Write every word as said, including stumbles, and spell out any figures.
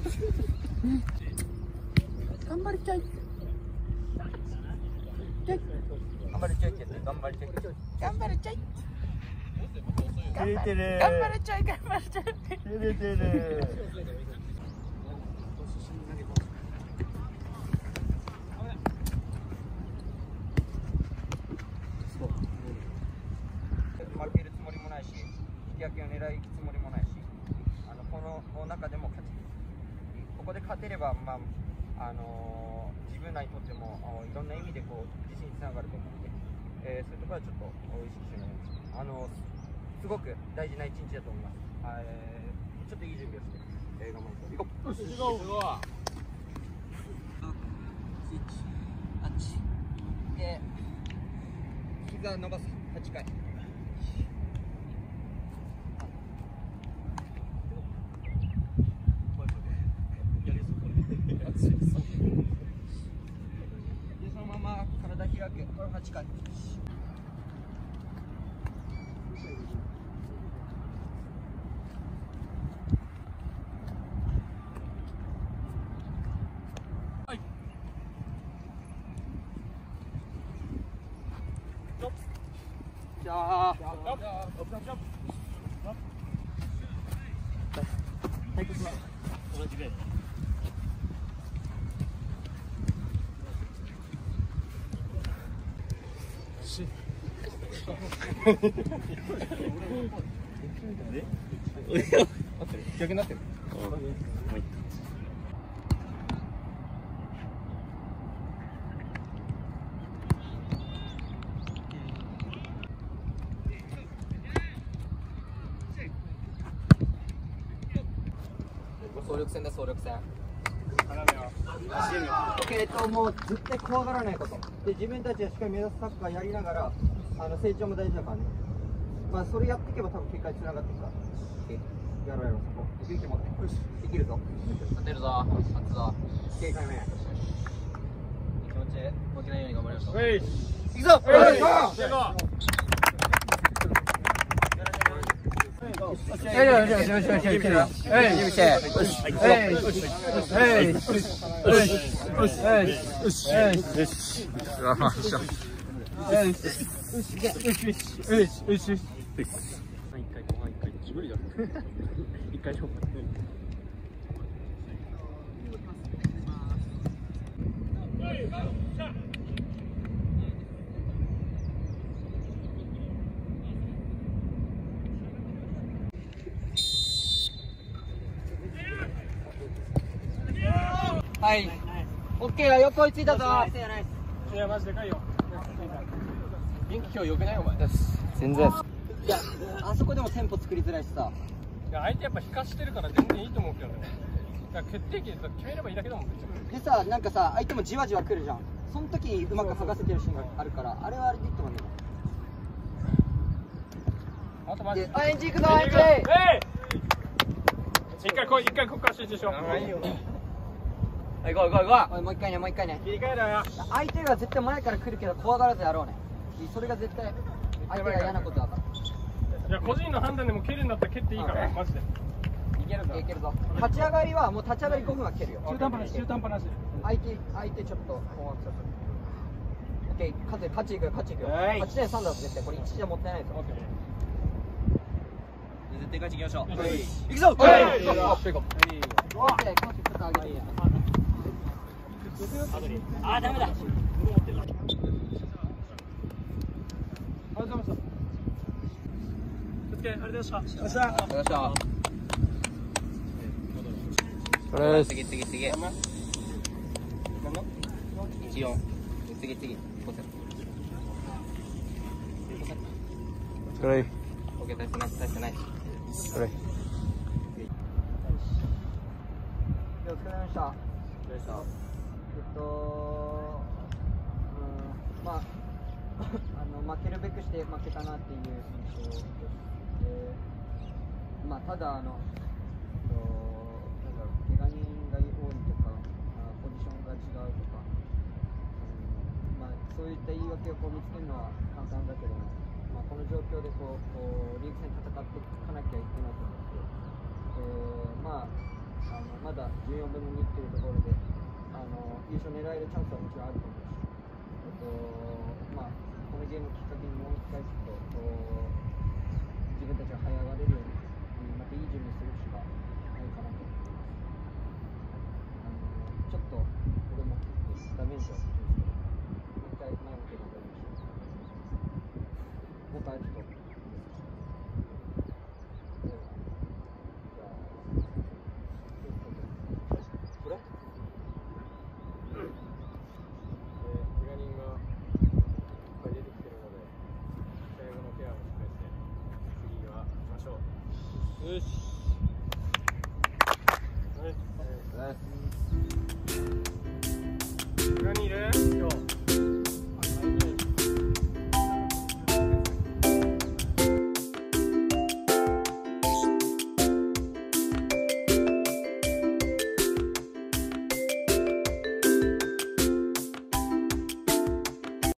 頑張りちゃい。頑張りちゃいって頑張りちゃい。頑張りちゃい。頑張れちゃい頑張れちゃい。照れてる。負けるつもりもないし、引き分けを狙いつもりもないし、あのこの中でも勝ち、ここで勝てれば、まああのー、自分らにとってもいろんな意味でこう自信につながると思うので、えー、そういうところはちょっと意識してもらいます。あのー、すごく大事な一日だと思います。えー、ちょっといい準備をして、えー、頑張りましょう。行こう。行こう。はち、で膝伸ばすはちかい。でそのまま体開くはちかい。じゃあ、対決は同じぐらい。逆になってる。総力戦だ、総力戦。えっと、もう絶対怖がらないことで、自分たちはしっかり目指すサッカーやりながら、あの成長も大事だからね。まあそれやっていけば多分結果につながっていくから。やろうやろう、そこ勇気持ってできるぞ。勝てるぞ、勝つぞ。警戒目気持ち負けないように頑張りましょう。いくぞ。はい、オッケーだ、横追いついたぞ。いや、マジでかいよ。元気今日良くないお前。全然。いや、あそこでもテンポ作りづらいしさ。いや、相手やっぱ引かしてるから全然いいと思うけどね。だから決定機で決めればいいだけだもん。でさ、なんかさ、相手もじわじわ来るじゃん。その時にうまく剥がせてるシーンがあるから、あれはあれでいいと思うんだよ。あとマジで。あ、エンジン行くぞ、エンジン。一回こい、一回ここから集中しよう。行こう行こう行こう。もう一回ね、もう一回ね。切り替えろよ。相手が絶対前から来るけど怖がらずやろうね。それが絶対相手が嫌なことだから。いや、個人の判断でも蹴るんだったら蹴っていいからマジで。いけるぞ。いけるぞ。立ち上がりはもう立ち上がりごふんは蹴るよ。中途半端なし、中途半端なし。相手相手ちょっと困っちゃった。オッケー、勝つ勝ちいくよ、勝ちいくよ。はちてんさんだぞ絶対。これいちじゃもったいないぞ。絶対勝ちいきましょう。いくぞ。オッケー、勝ちちょっと上げていいや。あー、ダメだ。ありがとうございました。お疲れ、ありがとうございました。ありがとうございました。これです。次次次。一四。次次。五千。これ。オッケー、大してない、大してない。これ。お疲れ様でした。お疲れ様でした。えっと、うん、まあ、あの負けるべくして負けたなっていう印象です。で、まあ、ただあの、えっと、なんだろう、怪我人が多いとか、ポジションが違うとか、うん、まあ、そういった言い訳をこう見つけるのは簡単だけども、まあ、この状況でこう、こうリーグ戦戦っていかなきゃいけないと思って、えー、まあ、あのまずだじゅうよんぶんのにっていうところであの優勝狙えるチャンスはもちろんあると思うし、えっとまあ、このゲームをきっかけにもう一回ちょっと自分たちが這い上がれるようにまたいい準備するしかないかなと思います。あのちょっと俺もダメージは大きいですけど、もう一回前向きに頑張りましょう。もう一回ちょっとよし。はい。